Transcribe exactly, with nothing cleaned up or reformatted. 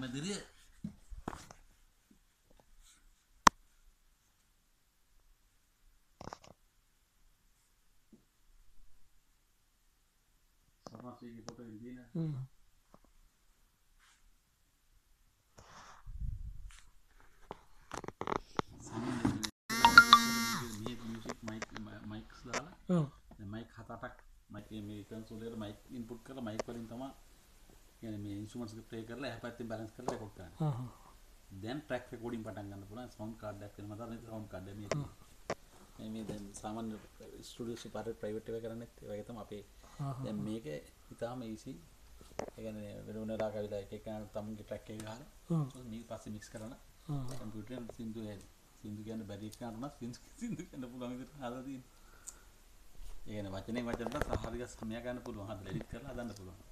පැහැදිලිය සමාජයේ ෆොටෝ ඉදින හ්ම් මයික්ස් දාලා ඔව් දැන් මයික් හත අටක් මයික් මේ කන්සෝල් එකට මයික් ඉන්පුට් කරලා මයික් වලින් තමයි කියන්නේ මේ ඉන්ස්ට්‍රුමන්ට්ස් එක ප්ලේ කරලා එහා පැත්තෙන් බැලන්ස් කරලා රෙකෝඩ් කරන්නේ. හ්ම් හ්ම්. දැන් ට්‍රැක් රෙකෝඩින් පටන් ගන්න පුළුවන් සවුන්ඩ් කාඩ් එකක් වෙනවා තමයි සවුන්ඩ් කාඩ් එක මේ මේ මේ දැන් සාමාන්‍ය ස්ටුඩියෝ සුපර් ප්‍රයිවට් එක කරන්නේත් ඒ වගේ තමයි අපේ දැන් මේක ඉතාලම ඊසි ඒ කියන්නේ වෙන වෙනලා කවිලා එක එක තමුන්ගේ ට්‍රැක් එක ගහලා මේ පස්සේ මික්ස් කරන කම්පියුටරෙන් සින්දු හැදි සින්දු කියන්න බැරි එකකට නම් සින්දු සින්දු කියන්න පුළුවන් විදිහට හදලා තියෙනවා. ඒ කියන්නේ වචනේ වචනට සහාරික සමය ගන්න පුළුවන් හදලා එඩිට් කරලා හදන්න පුළුවන්.